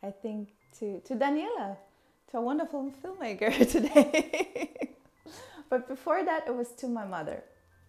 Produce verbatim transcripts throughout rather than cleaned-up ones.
I think to, to Daniela, to a wonderful filmmaker today. But before that, it was to my mother.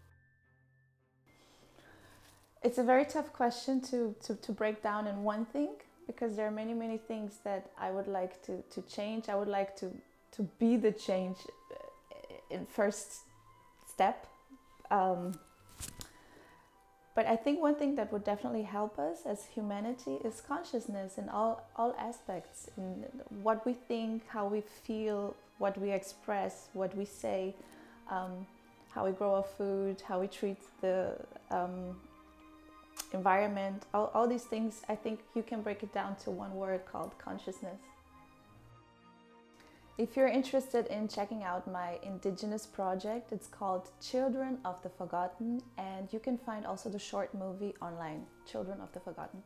It's a very tough question to, to, to break down in one thing, because there are many, many things that I would like to, to change. I would like to, to be the change in first step. Um, but I think one thing that would definitely help us as humanity is consciousness in all, all aspects, in what we think, how we feel, what we express, what we say, um, how we grow our food, how we treat the um, environment, all, all these things. I think you can break it down to one word called consciousness. If you're interested in checking out my indigenous project, it's called Children of the Forgotten, and you can find also the short movie online, Children of the Forgotten.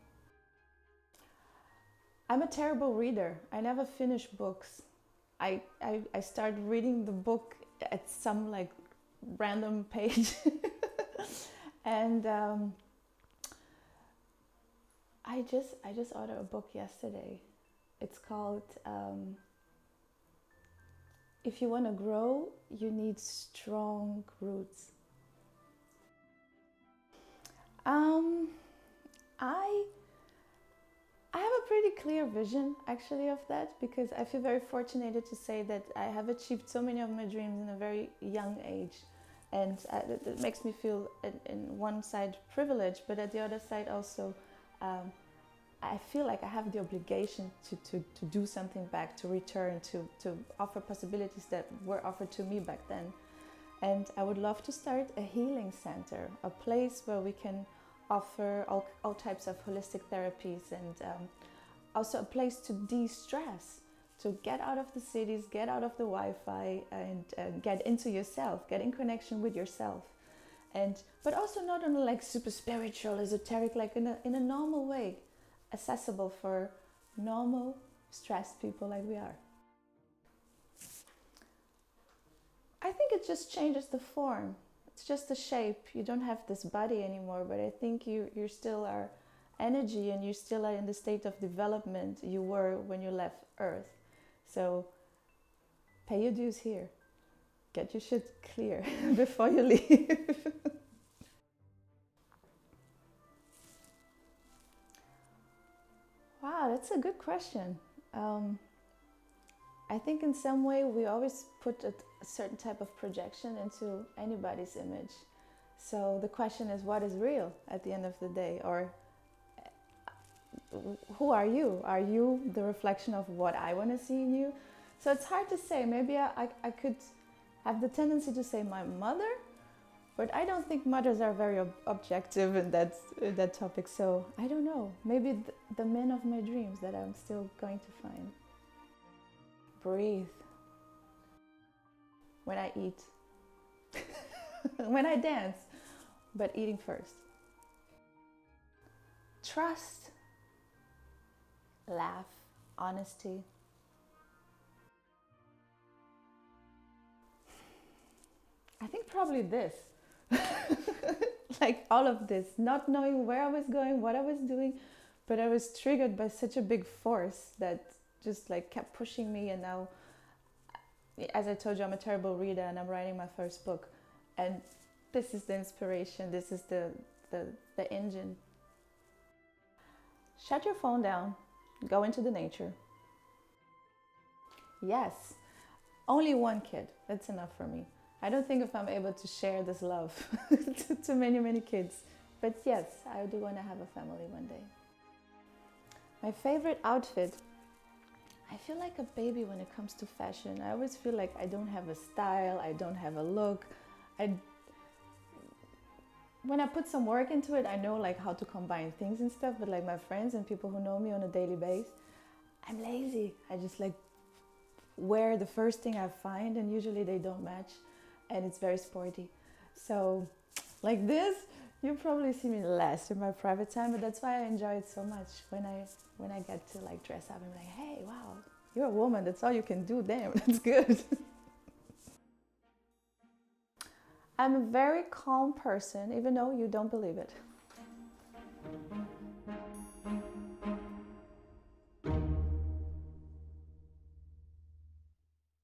I'm a terrible reader. I never finish books. I, I, I start reading the book at some like random page and um, I just I just ordered a book yesterday. It's called um, If You Want to Grow, You Need Strong Roots. Um, I I have a pretty clear vision actually of that, because I feel very fortunate to say that I have achieved so many of my dreams in a very young age, and uh, it, it makes me feel in, in one side privileged, but at the other side also um, I feel like I have the obligation to, to, to do something back, to return, to, to offer possibilities that were offered to me back then. And I would love to start a healing center, a place where we can offer all, all types of holistic therapies, and um, also a place to de-stress, to get out of the cities, get out of the Wi-Fi, and uh, get into yourself, get in connection with yourself. And but also not in a like super spiritual, esoteric, like in a, in a normal way, accessible for normal, stressed people like we are. I think it just changes the form. It's just the shape. You don't have this body anymore, but I think you, you still are energy, and you still are in the state of development you were when you left Earth. So pay your dues here. Get your shit clear before you leave. Wow, that's a good question. Um, I think in some way we always put a, a certain type of projection into anybody's image. So the question is, what is real at the end of the day? Or who are you? Are you the reflection of what I want to see in you? So it's hard to say. Maybe I, I, I could have the tendency to say my mother, but I don't think mothers are very ob objective in that, in that topic. So I don't know. Maybe th the men of my dreams that I'm still going to find. Breathe. When I eat. When I dance. But eating first. Trust. Laugh. Honesty. I think probably this. Like all of this. Not knowing where I was going, what I was doing, but I was triggered by such a big force that just like kept pushing me. And now, as I told you, I'm a terrible reader, and I'm writing my first book, and this is the inspiration, this is the the, the engine. Shut your phone down, go into the nature. Yes, only one kid, that's enough for me. I don't think if I'm able to share this love to, to many many kids, but yes, I do want to have a family one day. My favorite outfit. I feel like a baby when it comes to fashion. I always feel like I don't have a style, I don't have a look. I, when I put some work into it, I know like how to combine things and stuff, but like my friends and people who know me on a daily basis, I'm lazy. I just like wear the first thing I find, and usually they don't match, and it's very sporty. So like this, you probably see me less in my private time, but that's why I enjoy it so much. When I when I get to like dress up and be like, hey, wow, you're a woman, that's all you can do, damn, that's good. I'm a very calm person, even though you don't believe it.